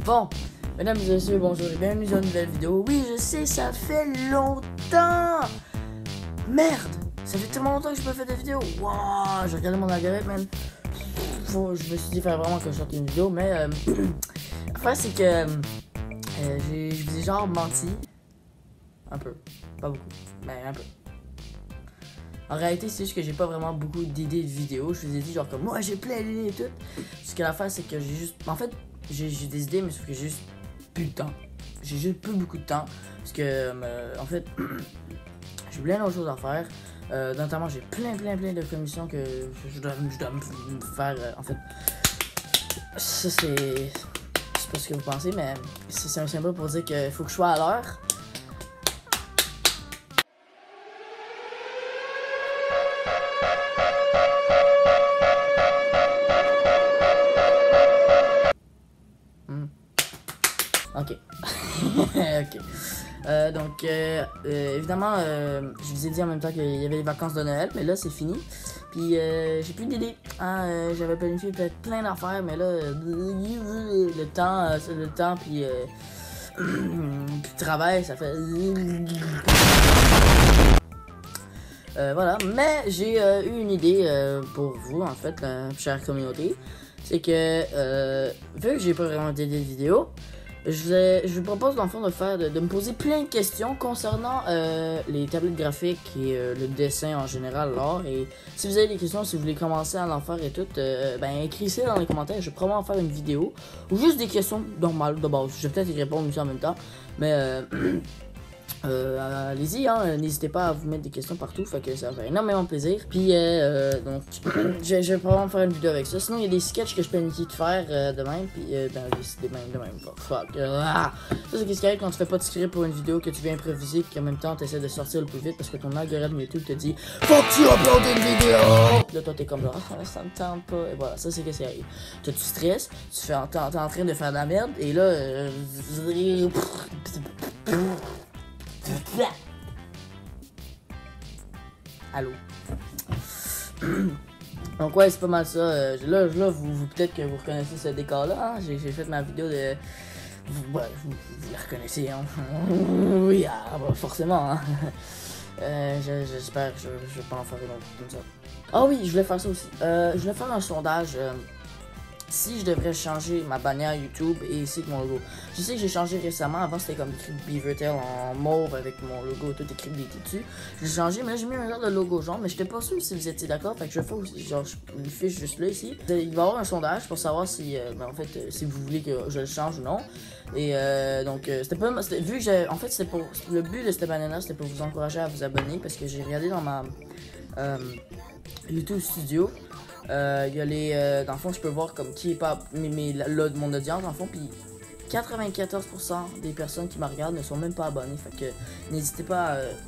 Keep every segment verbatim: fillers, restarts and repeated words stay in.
Bon, mesdames et messieurs, bonjour et bienvenue dans une nouvelle vidéo. Oui, je sais, ça fait longtemps. Merde, ça fait tellement longtemps que je n'ai pas fait de vidéo. Waouh, j'ai regardé mon algorithme, man. Faut, je me suis dit faire vraiment que je sorte une vidéo, mais euh, l'affaire c'est que euh, je vous ai genre menti. Un peu, pas beaucoup, mais un peu. En réalité, c'est juste que j'ai pas vraiment beaucoup d'idées de vidéos. Je vous ai dit genre comme moi j'ai plein d'idées et tout. Ce que l'affaire c'est que j'ai juste, en fait, j'ai des idées, mais sauf que j'ai juste plus de temps. J'ai juste plus beaucoup de temps parce que euh, en fait, j'ai plein d'autres choses à faire. Euh, notamment, j'ai plein, plein, plein de commissions que je dois, je dois me faire. Euh, en fait, ça c'est, c'est pas ce que vous pensez, mais c'est un symbole pour dire qu'il faut que je sois à l'heure. Ok. Ok. Euh, donc, euh, euh, évidemment, euh, je vous ai dit en même temps qu'il y avait les vacances de Noël, mais là, c'est fini. Puis, euh, j'ai plus d'idées. Hein, euh, J'avais planifié peut-être plein d'affaires, mais là, euh, le temps, euh, le temps, puis, euh, puis le travail, ça fait... Euh, voilà, mais j'ai euh, eu une idée euh, pour vous, en fait, la chère communauté. C'est que, euh, vu que j'ai pas vraiment d'idées de vidéo, Je, je vous propose dans le fond de faire de, de me poser plein de questions concernant euh, les tablettes graphiques et euh, le dessin en général, l'art. Et si vous avez des questions, si vous voulez commencer à en faire et tout, euh, ben écrivez-les dans les commentaires. Je vais probablement faire une vidéo ou juste des questions normales de base. Je vais peut-être y répondre aussi en même temps, mais euh, euh, allez-y, hein, n'hésitez pas à vous mettre des questions partout, fait que ça fait énormément plaisir. Puis euh, donc, je, je vais probablement faire une vidéo avec ça. Sinon, il y a des sketchs que je planifie de faire euh, de même, puis euh, dans les de même, de même, fuck. Euh, ah. Ça, c'est ce qui arrive quand tu fais pas de script pour une vidéo, que tu viens improviser, qu'en même temps, tu essaies de sortir le plus vite parce que ton algorithme YouTube te dit faut que tu uploades une vidéo. Puis là, toi, t'es comme genre, ah, ça me tente pas. Et voilà, ça, c'est ce qui arrive. Toi, tu stresses, tu fais, t'es en train de faire de la merde, et là, euh, allô. Donc ouais, c'est pas mal ça. Euh, là, là vous, vous peut-être que vous reconnaissez ce décor-là. Hein? J'ai fait ma vidéo de... Vous, ouais, vous, vous la reconnaissez, hein? Oui, ah, bah, forcément, hein? euh, J'espère que je, je vais pas en faire une autre comme ça. Ah oui, je voulais faire ça aussi. Euh, je voulais faire un sondage... Euh, si je devrais changer ma bannière YouTube et ici mon logo. Je sais que j'ai changé récemment. Avant, c'était comme écrit Beavertail en mauve avec mon logo tout écrit dessus. Je l'ai changé, mais là, j'ai mis un genre de logo jaune. Mais j'étais pas sûr si vous étiez d'accord. Fait que je fais aussi, genre, je fiche juste là, ici. Il va y avoir un sondage pour savoir si, euh, ben, en fait, euh, si vous voulez que je le change ou non. Et euh, donc, euh, c'était pas... Vu que j'ai... En fait, c'était pour... Le but de cette bannière, c'était pour vous encourager à vous abonner. Parce que j'ai regardé dans ma... Euh, YouTube Studio. Il euh, y a les... Euh, dans le fond, je peux voir comme qui est pas... Mais, mais là, là, mon audience, dans le fond, puis quatre-vingt-quatorze pour cent des personnes qui me regardent ne sont même pas abonnées. Fait que n'hésitez pas à euh,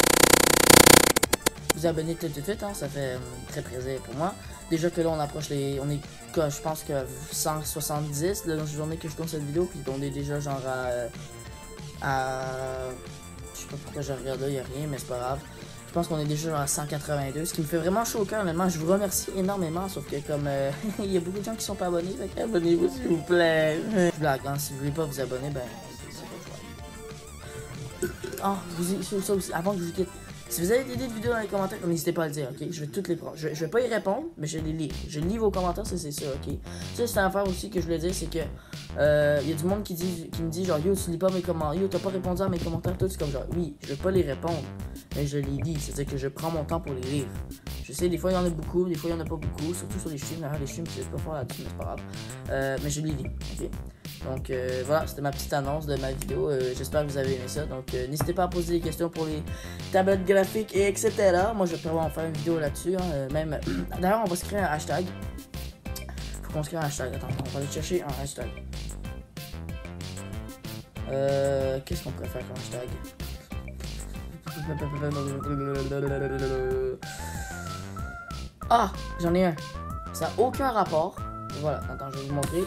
vous abonner tout de suite, hein, ça fait euh, très plaisir pour moi. Déjà que là, on approche les... On est, je pense que cent soixante-dix la journée que je tourne cette vidéo, puis on est déjà genre à... à je sais pas pourquoi je regarde là, il n'y a rien, mais c'est pas grave. Je pense qu'on est déjà à cent quatre-vingt-deux, ce qui me fait vraiment chaud au cœur, honnêtement. Je vous remercie énormément, sauf que comme euh, il y a beaucoup de gens qui sont pas abonnés, donc abonnez-vous s'il vous plaît. Je blague, hein, si vous voulez pas vous abonner, ben c'est pas le choix. Ah, vous sur ça aussi, avant que je vous quitte. Si vous avez des idées de vidéos dans les commentaires, n'hésitez pas à le dire, ok? Je vais toutes les prendre. Je, je vais pas y répondre, mais je les lis. Je lis vos commentaires, ça c'est ça, ok? Ça, c'est une affaire aussi que je voulais dire, c'est que euh, y a du monde qui, dit, qui me dit genre yo, tu lis pas mes commentaires, yo, t'as pas répondu à mes commentaires, tout, c'est comme genre oui, je vais pas les répondre, mais je les lis, c'est-à-dire que je prends mon temps pour les lire. Je sais, des fois il y en a beaucoup, des fois il y en a pas beaucoup, surtout sur les streams, hein, les streams c'est pas fort là-dessus, mais c'est pas grave. Euh, mais je les lis, ok? Donc euh, voilà, c'était ma petite annonce de ma vidéo. Euh, J'espère que vous avez aimé ça. Donc euh, n'hésitez pas à poser des questions pour les tablettes graphiques et etc. Moi je vais probablement faire une vidéo là-dessus. Hein, euh, même d'ailleurs on va se créer un hashtag. Faut qu'on se crée un hashtag. Attends, on va aller chercher un hashtag. Euh, Qu'est-ce qu'on pourrait faire comme hashtag? Ah, j'en ai un. Ça n'a aucun rapport. Voilà, attends, je vais vous montrer.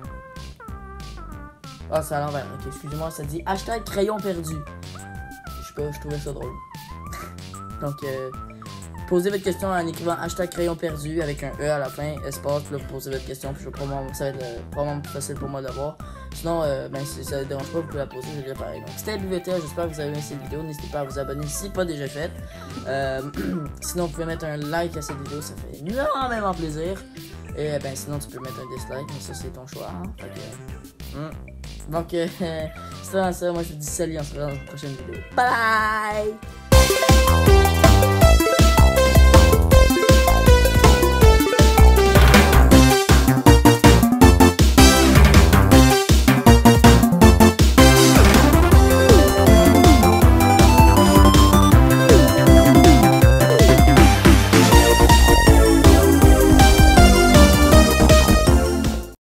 Ah, c'est à l'envers. Ok, excusez-moi, ça dit hashtag crayon perdu. Je sais pas, je trouvais ça drôle. Donc, euh, posez votre question en écrivant hashtag crayon perdu avec un E à la fin, espace, puis là vous posez votre question, puis je vais probablement, ça va être euh, probablement plus facile pour moi de voir. Sinon, euh, ben, si ça ne dérange pas, vous pouvez la poser, je dirais pareil. Donc c'était W T A, j'espère que vous avez aimé cette vidéo, n'hésitez pas à vous abonner si pas déjà fait. Euh, sinon, vous pouvez mettre un like à cette vidéo, ça fait énormément plaisir. Et ben sinon, tu peux mettre un dislike, mais ça c'est ton choix. Hein? Fait que, hmm. Donc, euh, c'est ça, moi je vous dis salut, on se revoit dans une prochaine vidéo. Bye!